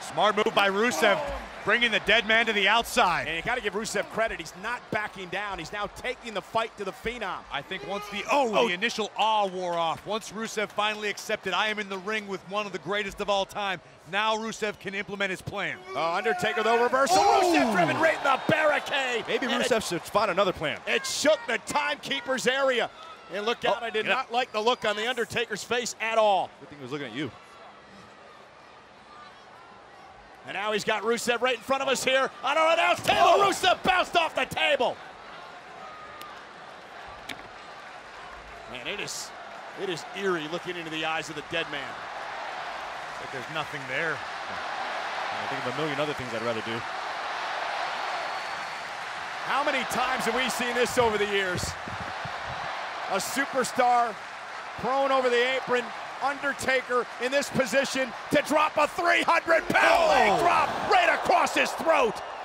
Smart move by Rusev, bringing the dead man to the outside. And you got to give Rusev credit. He's not backing down. He's now taking the fight to the Phenom. I think once the initial awe wore off, once Rusev finally accepted, I am in the ring with one of the greatest of all time, now Rusev can implement his plan. Undertaker, though, reversal. Rusev driven right in the barricade. Maybe Rusev should find another plan. It shook the timekeeper's area. And look out, I did not like the look on the Undertaker's face at all. Good thing he was looking at you. And now he's got Rusev right in front of us here on our announce table. Rusev bounced off the table. Man, it is eerie looking into the eyes of the dead man. But there's nothing there. I think of a million other things I'd rather do. How many times have we seen this over the years? A superstar prone over the apron, Undertaker in this position to drop a 300-pound leg drop right across his throat.